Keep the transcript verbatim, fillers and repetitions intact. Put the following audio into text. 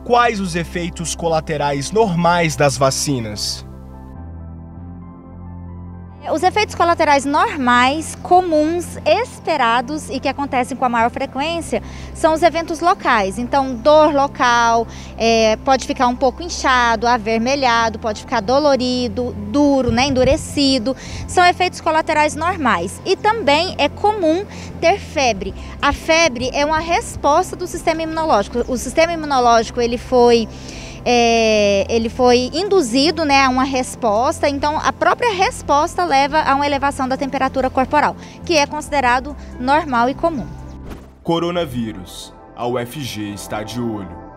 quais os efeitos colaterais normais das vacinas? Os efeitos colaterais normais, comuns, esperados e que acontecem com a maior frequência são os eventos locais. Então, dor local, é, pode ficar um pouco inchado, avermelhado, pode ficar dolorido, duro, né, endurecido. São efeitos colaterais normais. E também é comum ter febre. A febre é uma resposta do sistema imunológico. O sistema imunológico ele foi... É, ele foi induzido, né, a uma resposta, então a própria resposta leva a uma elevação da temperatura corporal, que é considerado normal e comum. Coronavírus. A U F G está de olho.